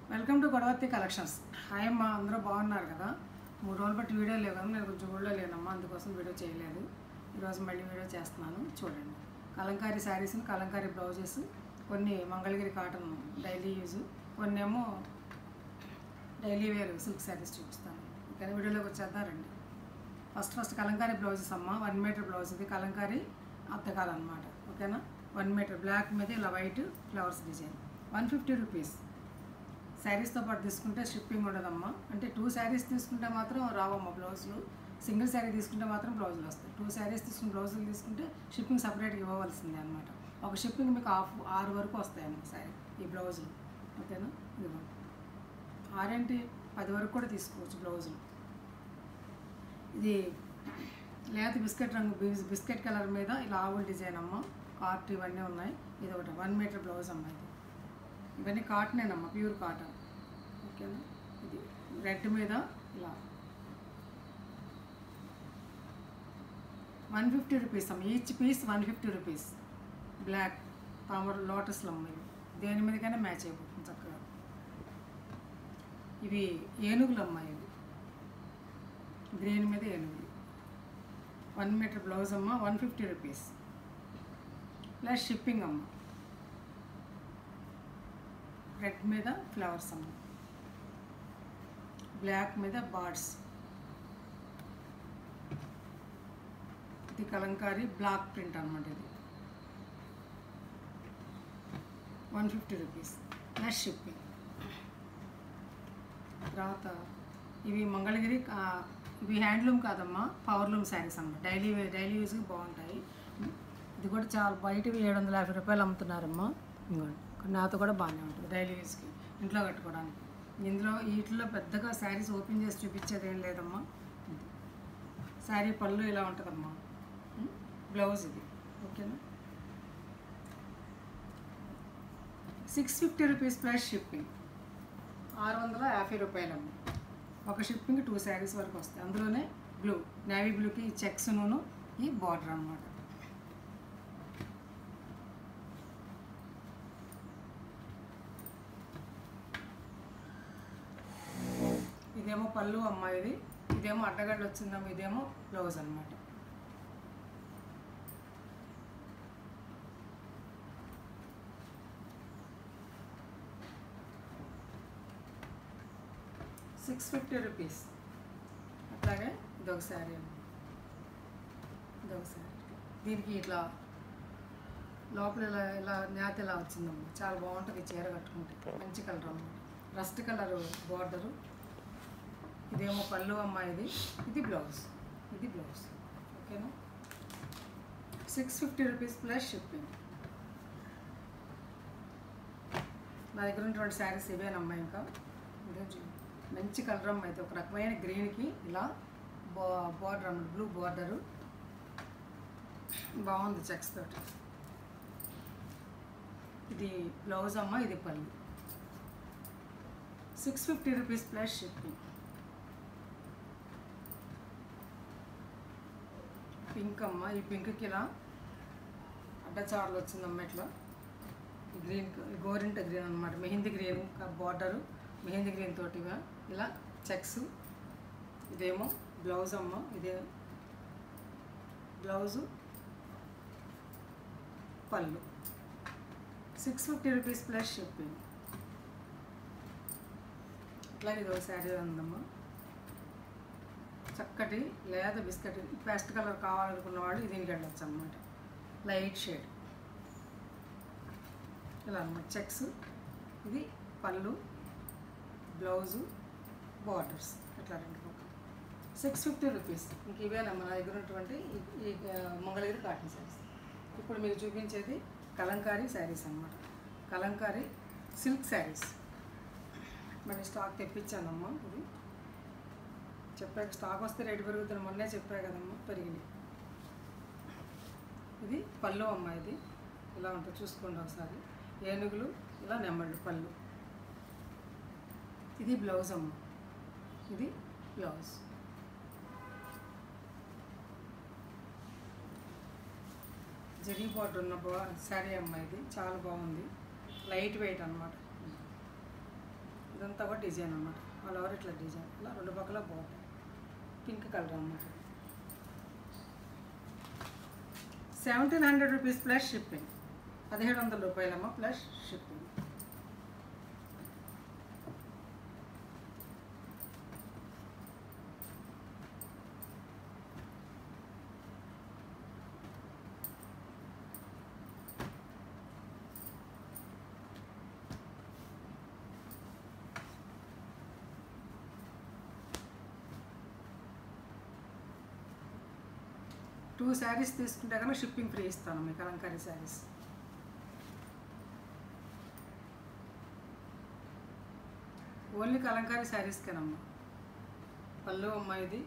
Welcome to Godavatti collections. Hi అమ్మ, అందరూ బాగున్నారు కదా? 3 రోజులు బట్టి వీడియో లేవు కదా, నేను కొంచెం ఊళ్ళో లేనమ్మా, అందుకోసం వీడియో చేయలేదు. ఈరోజు మళ్ళీ వీడియో చేస్తున్నాను, చూడండి. కలంకారీ శారీస్, కలంకారీ బ్లౌజెస్, కొన్ని మంగళగిరి కాటన్ డైలీ యూజ్, కొన్ని ఏమో డైలీ వేర్ సిల్క్ శారీస్ చూపిస్తాను. ఓకేనా, వీడియోలోకి వచ్చేద్దారండి. ఫస్ట్ కలంకారీ బ్లౌజెస్ అమ్మ. 1 మీటర్ బ్లౌజ్, ఇది కలంకారీ అద్దకాలు అనమాట. ఓకేనా, 1 మీటర్ బ్లాక్ మీద ఇలా వైట్ ఫ్లవర్స్ డిజైన్, 150 రూపీస్. శారీస్తో పాటు తీసుకుంటే షిప్పింగ్ ఉండదమ్మా. అంటే 2 శారీస్ తీసుకుంటే మాత్రం రావమ్మ బ్లౌజులు, సింగిల్ శారీ తీసుకుంటే మాత్రం బ్లౌజులు వస్తాయి. 2 శారీస్ తీసుకుని బ్లౌజులు తీసుకుంటే షిప్పింగ్ సపరేట్గా ఇవ్వవలసిందే అనమాట. ఒక షిప్పింగ్ మీకు 6 వరకు వస్తాయమ్మ శారీ ఈ బ్లౌజులు. ఓకేనా, ఇదిగో 6 ఏంటి 10 వరకు కూడా తీసుకోవచ్చు బ్లౌజులు. ఇది లేత బిస్కెట్ రంగు, బిస్కెట్ కలర్ మీద ఇలా ఆవుల డిజైన్ అమ్మ. కార్ట్ ఇవన్నీ ఉన్నాయి. ఇది ఒకటి 1 మీటర్ బ్లౌజ్ అమ్మ. ఇవన్నీ కాటనేనమ్మా, ప్యూర్ కాటన్. ఓకేనా, ఇది రెడ్ మీద ఇలా 150 రూపీస్ అమ్మ. Each piece 150 rupees. బ్లాక్ తామర లోటస్లు అమ్మ. ఇవి దేని మీదకైనా మ్యాచ్ అయిపోతుంది చక్కగా. ఇవి ఏనుగులు అమ్మ. ఇవి గ్రీన్ మీద ఏనుగులు. 1 మీటర్ బ్లౌజ్ అమ్మ, 150 రూపీస్ ప్లస్ షిప్పింగ్ అమ్మ. రెడ్ మీద ఫ్లవర్స్ అమ్మ, బ్లాక్ మీద బార్డ్స్. ఇది కలంకారీ బ్లాక్ ప్రింట్ అనమాట. ఇది 150 రూపీస్ ప్లస్ షిప్పింగ్. తర్వాత ఇవి మంగళగిరి, ఇవి హ్యాండ్లూమ్ కాదమ్మా, పవర్లూమ్ శారీస్ అమ్మ. డైలీ యూజ్కి బాగుంటాయి. ఇది కూడా చాలా బయటవి 750 రూపాయలు అమ్ముతున్నారమ్మా. ఇంకోటి నాతో కూడా బాగానే ఉంటుంది డైలీ యూజ్కి, ఇంట్లో కట్టుకోవడానికి. ఇందులో వీటిలో పెద్దగా శారీస్ ఓపెన్ చేసి చూపించేది ఏం లేదమ్మా. శారీ పళ్ళు ఇలా ఉంటుందమ్మా, బ్లౌజ్ ఇది. ఓకేనా, 650 రూపీస్ ప్లస్ షిప్పింగ్, 650 రూపాయలమ్మ. ఒక షిప్పింగ్ 2 శారీస్ వరకు వస్తాయి. అందులోనే బ్లూ, నేవీ బ్లూకి చెక్స్ నూను ఈ బార్డర్ అనమాట. ఇదేమో పళ్ళు అమ్మ. ఇదేమో అడ్డగడ్డ వచ్చిందమ్మ. ఇదేమో బ్లౌజ్ అనమాట. $650 రూపీస్. అట్లాగే ఇదొక శారీ అమ్మ. ఇదొక శారీ, దీనికి ఇట్లా లోపల ఇలా నేత ఇలా వచ్చిందమ్మ. చాలా బాగుంటుంది చీర కట్టుకుంటే. మంచి కలర్ అమ్మ, రస్ట్ కలర్ బార్డరు. ఇదేమో పళ్ళు అమ్మ. ఇది బ్లౌజ్. ఓకేనా, 650 రూపీస్ ప్లస్ షిప్పింగ్. నా దగ్గర ఉన్నటువంటి శారీస్ ఇవేనమ్మా. ఇంకా మంచి కలర్ అమ్మ. అయితే ఒక రకమైన గ్రీన్కి ఇలా బార్డర్ అమ్మ, బ్లూ బార్డరు బాగుంది చెక్స్ తోటి. ఇది బ్లౌజ్ అమ్మ, ఇది పళ్ళు. 650 రూపీస్ ప్లస్ షిప్పింగ్. పింక్ అమ్మ. ఈ పింక్కి ఇలా అడ్డచారులు వచ్చిందమ్మ. ఇట్లా గ్రీన్, గోరింట గ్రీన్ అనమాట. Mehndi green border, mehndi green తోటిగా ఇలా చెక్స్. ఇదేమో బ్లౌజ్ అమ్మ. ఇదే బ్లౌజు, పళ్ళు. 650 రూపీస్ ప్లస్ షిప్పింగ్. అట్లాగే ఇదో శారీ ఉందమ్మా. చక్కటి లేదా బిస్కెట్ పేస్ట్ కలర్ కావాలనుకున్న వాళ్ళు దీనికి వెళ్ళచ్చు అన్నమాట. లైట్ షేడ్ ఇలా అన్నమాట. చెక్స్, ఇది పళ్ళు, బ్లౌజు, బార్డర్స్ ఇట్లా 2 పక్కన. 650 రూపీస్. ఇంక ఇవేనమ్మా నా దగ్గర ఉన్నటువంటి ఈ మంగళగిరి కాటన్ శారీస్. ఇప్పుడు మీకు చూపించేది కలంకారీ శారీస్ అన్నమాట. కలంకారీ సిల్క్ శారీస్. మరి స్టాక్ తెప్పించానమ్మా. ఇది చెప్పాక స్టాక్ వస్తే రేటు పెరుగుతుంది. మొన్నే చెప్పా కదమ్మా, పెరిగింది. ఇది పళ్ళు అమ్మ. ఇది ఇలా ఉంటుంది, చూసుకోండి ఒకసారి. ఏనుగులు ఇలా నెమ్మళ్ళు పళ్ళు. ఇది బ్లౌజ్ అమ్మ. ఇది బ్లౌజ్. జరీ బార్డర్ ఉన్న శారీ అమ్మ. ఇది చాలా బాగుంది, లైట్ వెయిట్ అన్నమాట. ఇదంతా కూడా డిజైన్ అన్నమాట. ఆల్ ఓవర్ ఇట్లా డిజైన్, ఇలా రెండు పక్కల బాగుంటాయి. పింక్ కలర్ అన్నమాట. 1700 రూపీస్ ప్లస్ షిప్పింగ్. 1700 రూపాయలమ్మ ప్లస్ షిప్పింగ్. టూ శారీస్ తీసుకుంటే కనుక షిప్పింగ్ ఫ్రీ ఇస్తాను మీకు. కలంకారీ శారీస్ ఓన్లీ కలంకారీ శారీస్కేనమ్మా. పళ్ళు అమ్మ ఇది,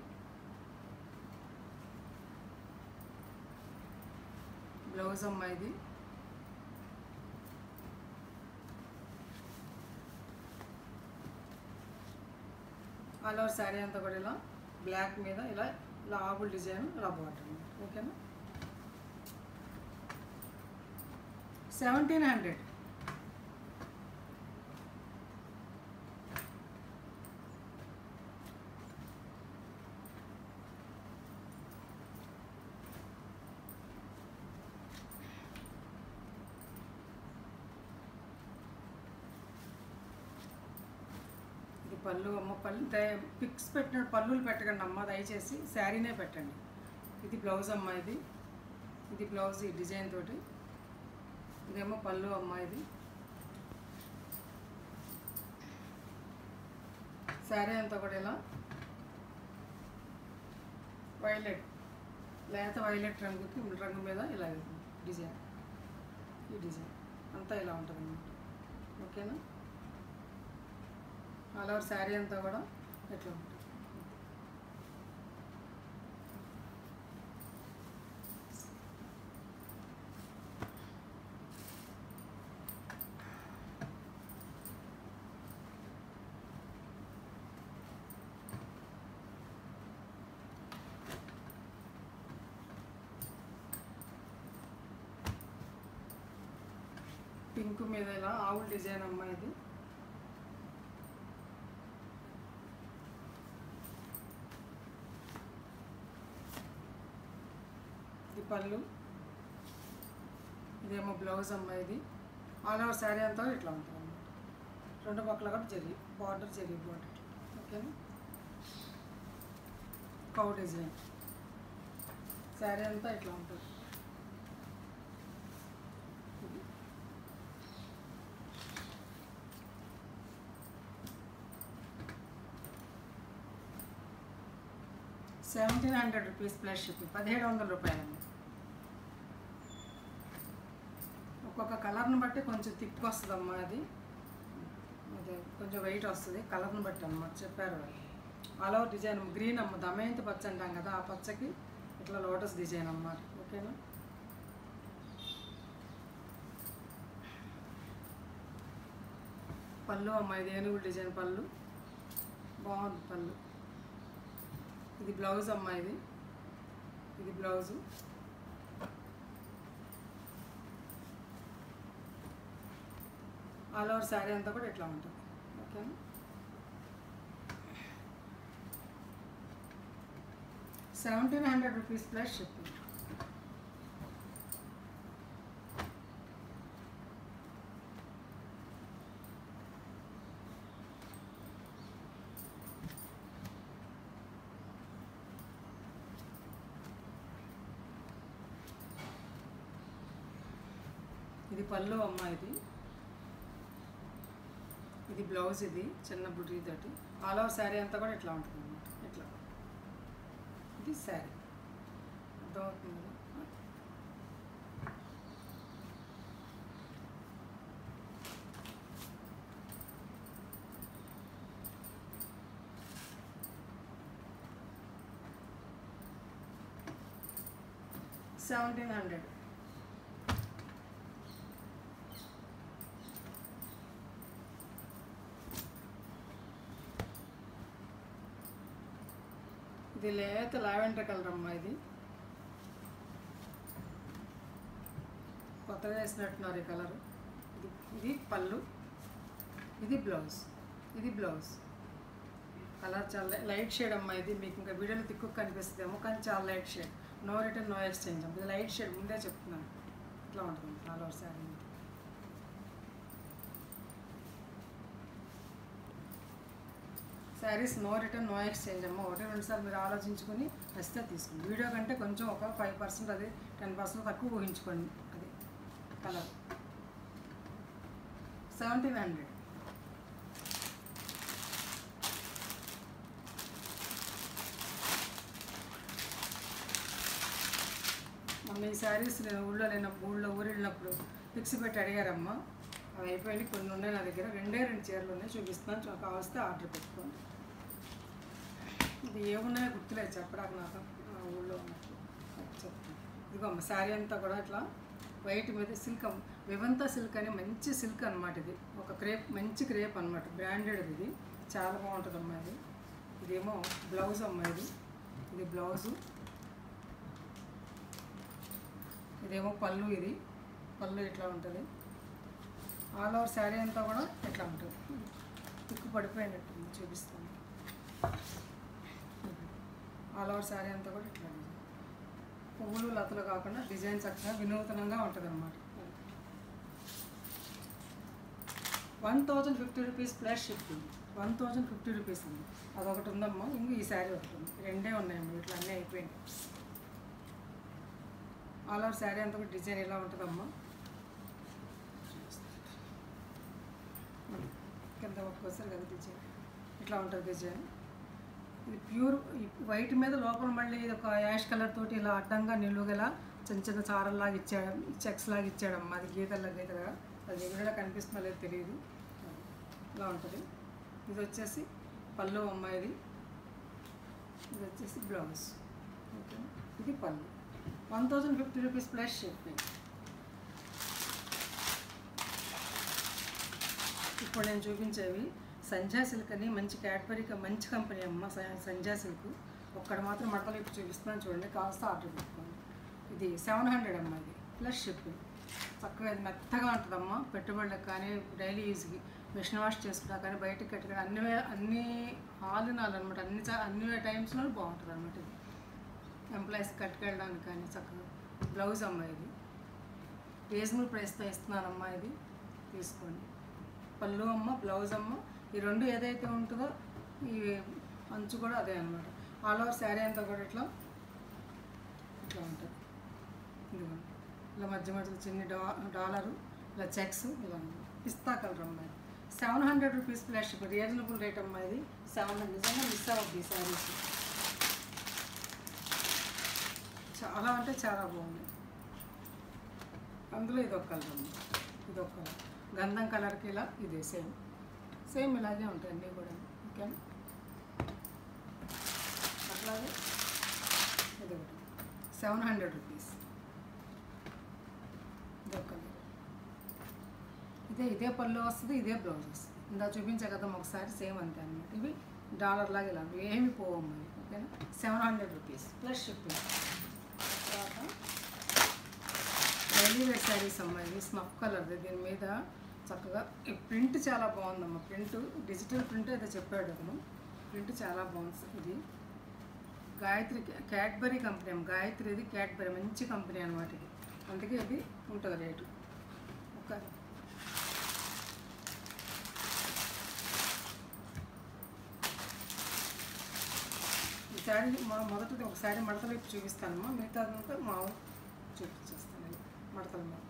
బ్లౌజ్ అమ్మ ఇది, ఆల్ ఓవర్ శారీ అంతా కూడా ఇలా బ్లాక్ మీద ఇలా ఇలా ఆబుల్ డిజైన్, ఇలా బార్డర్. ఓకేనా? 1700. ఇది పళ్ళు అమ్మ. పళ్ళు పిక్స్ పెట్టిన పళ్ళులు పెట్టకండి అమ్మ దయచేసి, శారీనే పెట్టండి. ఇది బ్లౌజ్ అమ్మ ఇది, ఇది బ్లౌజ్ ఈ డిజైన్ తోటి. ఇదేమో పళ్ళు అమ్మ ఇది. శారీ అంతా కూడా ఇలా వైలెట్, లేత వైలెట్ రంగు మీద ఇలా డిజైన్, ఈ డిజైన్ అంతా ఇలా ఉంటుంది అన్నమాట. ఓకేనా? ఆల్ ఓవర్ శారీ అంతా కూడా ఎట్లా ఉంటుంది. పింక్ మీద ఇలా ఆవుల్ డిజైన్ అమ్మ ఇది. ఇది పళ్ళు, ఇదేమో బ్లౌజ్ అమ్మ ఇది. ఆల్ ఓవర్ శారీ అంతా ఇట్లా ఉంటుంది అన్నమాట. రెండు పక్కల కూడా జరీ బార్డర్, జరీ బార్డర్. ఓకేనా? కౌ డిజైన్ శారీ అంతా ఇట్లా ఉంటుంది. ₹1700 ప్లస్ షిప్పింగ్. 1700 రూపాయలండి. ఒక్కొక్క కలర్ని బట్టి కొంచెం థిక్ వస్తుందమ్మా. అది అదే కొంచెం వెయిట్ వస్తుంది కలర్ని బట్టి అన్నమాట. చెప్పారు వాళ్ళు. ఆల్ ఓవర్ డిజైన్ గ్రీన్ అమ్మ, దమయంతి పచ్చ అంటాం కదా, ఆ పచ్చకి ఇట్లా లోటస్ డిజైన్ అన్నమాట. ఓకేనా? పళ్ళు అమ్మ ఇది, ఏనుగుల డిజైన్ పళ్ళు, బాగుంది పళ్ళు. ఇది బ్లౌజ్ అమ్మ ఇది, ఇది బ్లౌజు. ఆల్ ఓవర్ శారీ అంతా కూడా ఇట్లా ఉంటుంది. ఓకేనా? ₹1700 ప్లస్ షిప్పింగ్. ఇది పళ్ళు అమ్మ ఇది, ఇది బ్లౌజ్, ఇది చిన్న బుటీ తోటి. ఆల్ ఓవర్ శారీ అంతా కూడా ఇట్లా ఉంటుంది అన్నమాట. ఇట్లా ఇది శారీ. అర్థమవుతుంది కదా? $1700. ఇది లేత లావెండర్ కలర్ అమ్మ ఇది. కొత్తగా వేసినట్టున్నారు ఈ కలర్. ఇది పళ్ళు, ఇది బ్లౌజ్. ఇది బ్లౌజ్. కలర్ చాలా లైట్ షేడ్ అమ్మా. ఇది మీకు ఇంకా వీడియోలో తిక్కు కనిపిస్తుందేమో, కానీ చాలా light shade. No return no exchange అమ్మ. ఇది లైట్ షేడ్, ముందే చెప్తున్నాను. ఇట్లా ఉంటుంది all over saree. Sarees no return no exchange అమ్మ. 1-2 సార్లు మీరు ఆలోచించుకొని నచ్చితే తీసుకోండి. వీడియో కంటే కొంచెం ఒక 5% అది 10% తక్కువ ఊహించుకోండి. అది కలర్ 1700. మొన్న ఈ శారీస్ నేను ఊళ్ళో ఊరు వెళ్ళినప్పుడు ఫిక్స్ పెట్టి అడిగారమ్మా. అవి అయిపోయి కొన్ని ఉన్నాయి నా దగ్గర. 2 చీరలు ఉన్నాయి, చూపిస్తున్నాను. కావలిస్తే ఆర్డర్ పెట్టుకోండి. ఇది ఏమున్నాయో గుర్తులేదు చెప్పడానికి నాకు, ఊళ్ళో ఉన్నప్పుడు చెప్తాను. ఇదిగో అమ్మ శారీ అంతా కూడా ఇట్లా వైట్ మీద సిల్క్, వివంతా సిల్క్ అని మంచి సిల్క్ అనమాట. ఇది ఒక క్రేప్, మంచి క్రేప్ అనమాట, బ్రాండెడ్. ఇది చాలా బాగుంటుంది అమ్మా. ఇది ఇదేమో బ్లౌజ్ అమ్మా. ఇది బ్లౌజు. ఇదేమో పళ్ళు. ఇది పళ్ళు ఇట్లా ఉంటుంది. ఆల్ ఓవర్ శారీ అంతా కూడా ఇట్లా ఉంటుంది. తిక్కు పడిపోయినట్టు చూపిస్తాను. ఆల్ ఓవర్ శారీ అంతా కూడా ఇట్లా పువ్వులు లతలు కాకుండా డిజైన్ చక్కగా వినూతనంగా ఉంటుంది అన్నమాట. 1050 రూపీస్ ప్లస్ షిప్పింగ్. 1050 రూపీస్ అండి. అదొకటి ఉందమ్మా. ఇంక ఈ శారీ ఒకటి ఉంది. 2 ఉన్నాయమ్మా. ఇట్లా అన్నీ అయిపోయింది. ఆల్ ఓవర్ శారీ అంతా కూడా డిజైన్ ఎలా ఉంటుందమ్మా. కింద ఒక్కోసారి కదా డిజైన్ ఇట్లా ఉంటుంది డిజైన్. ఇది ప్యూర్ వైట్ మీద లోపల మళ్ళీ ఒక యాష్ కలర్ తోటి ఇలా అడ్డంగా నిలువుగల చిన్న చిన్న చారల్లాగా ఇచ్చాడు, చెక్స్ లాగా ఇచ్చాడమ్మా. అది గీతలుగా అది ఎగురులా కనిపిస్తుందో లేదు తెలియదు. ఇలా ఉంటుంది. ఇది వచ్చేసి పళ్ళు అమ్మ. ఇది వచ్చేసి బ్లౌజ్. ఓకే, ఇది పళ్ళు. 1050 రూపీస్ ప్లస్ షిప్పింగ్. ఇప్పుడు నేను చూపించేవి సంధ్యా సిల్క్ అని మంచి క్యాడ్బరీ మంచి కంపెనీ అమ్మ. సంధ్యా సిల్క్ ఒక్కడ మాత్రం మడతలు ఇప్పుడు చూపిస్తున్నాను చూడండి. కాస్త ఆర్డర్ పెట్టుకోండి. ఇది 700 అమ్మ. ఇది ప్లస్ షిప్పింగ్. చక్కగా ఇది మెత్తగా ఉంటుందమ్మా. పెట్టుబడులకు కానీ డైలీ యూజ్కి మిషన్ వాష్ చేసుకున్నా కానీ బయటకు కట్టుకుని అన్ని హాలునాలు అనమాట. అన్ని టైమ్స్లో బాగుంటుంది అనమాట. ఇది ఎంప్లాయీస్ కట్టుకెళ్ళడానికి కానీ చక్కగా. బ్లౌజ్ అమ్మ. ఇది రీజనబుల్ ప్రైస్తో ఇస్తున్నానమ్మా. ఇది తీసుకోండి. పళ్ళు అమ్మ, బ్లౌజ్ అమ్మ. ఈ 2 ఏదైతే ఉంటుందో ఈ అంచు కూడా అదే అనమాట. ఆల్ ఓవర్ శారీ అంతా కూడా ఇట్లా ఉంటుంది. ఇదిగో ఇలా మధ్య మధ్యలో చిన్న డాలరు, ఇలా చెక్స్, ఇలా పిస్తా కలర్ అమ్మాయి. 700 రూపీస్ ప్లస్ రీజనబుల్ రేట్ అమ్మా. ఇది 700. నిజంగా మిస్ అవ్వద్దు ఈ శారీస్. చాలా అంటే చాలా బాగుంది. అందులో ఇదొక కలర్ అమ్మ. ఇదొక కలర్ గంధం కలర్కి ఇలా. ఇదే సేమ్ ఇలాగే ఉంటాయి అన్నీ కూడా. ఓకే, అట్లాగే ఇది ఒకటి 700 రూపీస్. ఇదొక కలర్. ఇదే పళ్ళు వస్తుంది, ఇదే బ్లౌజ్ వస్తుంది. ఇందా చూపించే కదా ఒకసారి, సేమ్ అంతే అన్నమాట. ఇవి డాలర్ లాగా ఇలా ఏమి పోవమ్మాయి. ఓకేనా, 700 రూపీస్ ప్లస్ షిప్పింగ్. తర్వాత డైలీ వేర్ శారీస్ అమ్మాయి. ఇవి స్నఫ్ కలర్. దీని మీద చక్కగా ఈ ప్రింట్ చాలా బాగుందమ్మా. ప్రింట్ డిజిటల్ ప్రింట్ అయితే చెప్పాడు అతను. ప్రింట్ చాలా బాగుంది. ఇది గాయత్రి క్యాడ్బరీ కంపెనీ అమ్మ. గాయత్రి ఇది క్యాడ్బరీ మంచి కంపెనీ అనమాట. ఇది అందుకే ఇది ఉంటుంది రేటు. ఒక ఈ శారీ మొదటిది ఒక శారీ మడతలు ఇప్పుడు చూపిస్తానమ్మా. మిగతాదంతా మామూలు చూపించేస్తాను. మడతలు మీద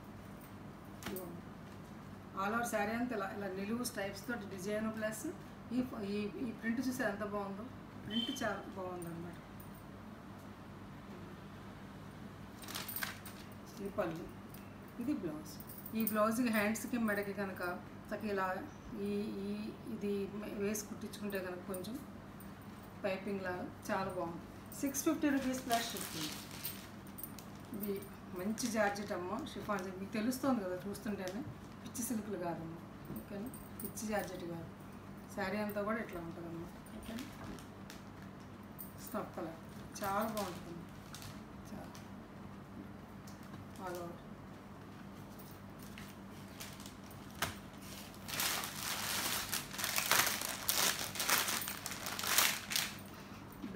ఆల్ ఓవర్ శారీ అంతా ఇలా నిలువు స్టైప్స్ తోటి డిజైన్ ప్లస్ ఈ ప్రింట్ చూస్తే ఎంత బాగుందో. ప్రింట్ చాలా బాగుందన్నమాట. ఈ పళ్ళు, ఇది బ్లౌజ్. ఈ బ్లౌజ్కి హ్యాండ్స్కి మెడకి కనుక చక్కగా ఇలా ఇది వేసి కుట్టించుకుంటే కనుక కొంచెం పైపింగ్ లాగా చాలా బాగుంది. 650 రూపీస్ ప్లస్ షిప్పింగ్. ఇది మంచి జార్జెట్ అమ్మ. షిఫాన్ మీకు తెలుస్తుంది కదా చూస్తుంటేనే. పిచ్చి సిల్క్లు కాదమ్మా. ఓకేనా, పిచ్చి జార్జెట్ కాదు. శారీ అంతా కూడా ఇట్లా ఉంటుందమ్మా. ఓకేనా, స్నఫ్ కలర్ చాలా బాగుంటుంది. చాలా ఆల్ ఓవర్.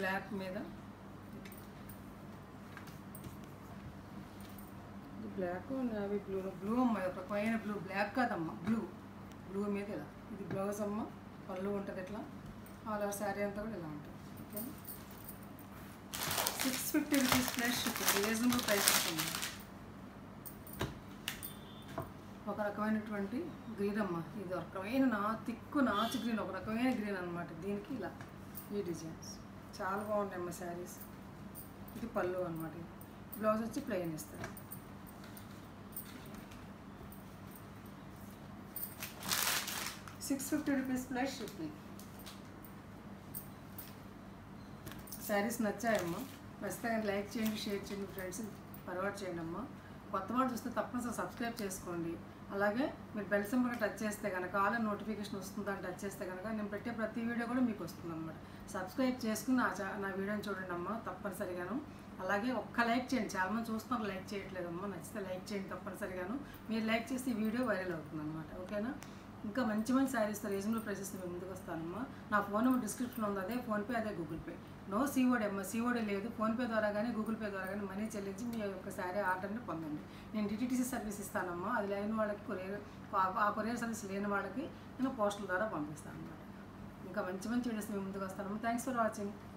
బ్లాక్ మీద ఇది బ్లాక్ నావీ బ్లూ బ్లూ అమ్మ, ఒక పైన బ్లూ, బ్లాక్ కాదమ్మా, బ్లూ. బ్లూ మీద ఇలా ఇది బ్లౌజ్ అమ్మ, పళ్ళు ఉంటుంది ఇట్లా, ఆల్ ఓవర్ శారీ అంతా కూడా ఇలా ఉంటుంది. Okay, 650 rupees plus shipping, reasonable price ఉంటుంది. ఒక రకమైనటువంటి గ్రీన్ అమ్మ, ఇది ఒక రకమైన తిక్కు నాచు గ్రీన్, ఒక రకమైన గ్రీన్ అనమాట. దీనికి ఇలా ఈ డిజైన్స్ చాలా బాగుంటాయి అమ్మ శారీస్. ఇది పళ్ళు అనమాట. బ్లౌజ్ వచ్చి ప్లెయిన్ ఇస్తారు. ₹650 ప్లస్ షిప్పింగ్. శారీస్ నచ్చాయమ్మా, ఖచ్చితంగా లైక్ చేయండి, షేర్ చేయండి, ఫ్రెండ్స్ ఫార్వర్డ్ చేయండి అమ్మా. కొత్త వాళ్ళు చూస్తే తప్పనిసరి సబ్స్క్రైబ్ చేసుకోండి. అలాగే మీరు బెల్ సింబల్ టచ్ చేస్తే కనుక ఆల్ నోటిఫికేషన్ వస్తుందని టచ్ చేస్తే కనుక నేను పెట్టే ప్రతి వీడియో కూడా మీకు వస్తుంది అనమాట. సబ్స్క్రైబ్ చేసుకుని నా వీడియోని చూడండి అమ్మా తప్పనిసరిగాను. అలాగే ఒక్క లైక్ చేయండి, చాలామంది చూస్తున్నారు లైక్ చేయట్లేదమ్మా. నచ్చితే లైక్ చేయండి తప్పనిసరిగాను. మీరు లైక్ చేస్తే ఈ వీడియో వైరల్ అవుతుంది అనమాట. ఓకేనా? ఇంకా మంచి మంచి శారీస్తో రీజనబుల్ ప్రైసెస్ మేము ముందుకు వస్తానమ్మా. నా ఫోన్ నెంబర్ డిస్క్రిప్షన్లో ఉంది, అదే ఫోన్పే, అదే గూగుల్ పే. నో సిఓడి అమ్మ, సిఓడి లేదు. ఫోన్పే ద్వారా కానీ గూగుల్ పే ద్వారా కానీ మనీ చెల్లించి మీ యొక్క శారీ ఆర్డర్ని పొందండి. నేను డిటిటీసీ సర్వీస్ ఇస్తానమ్మా. అది లేని వాళ్ళకి కొరియర్, ఆ కొరియర్ సర్వీస్ లేని వాళ్ళకి నేను పోస్టల్ ద్వారా పంపిస్తాను అనమాట. ఇంకా మంచి మంచి వీడియోస్ మేము ముందుకు వస్తానమ్మా. Thanks for watching.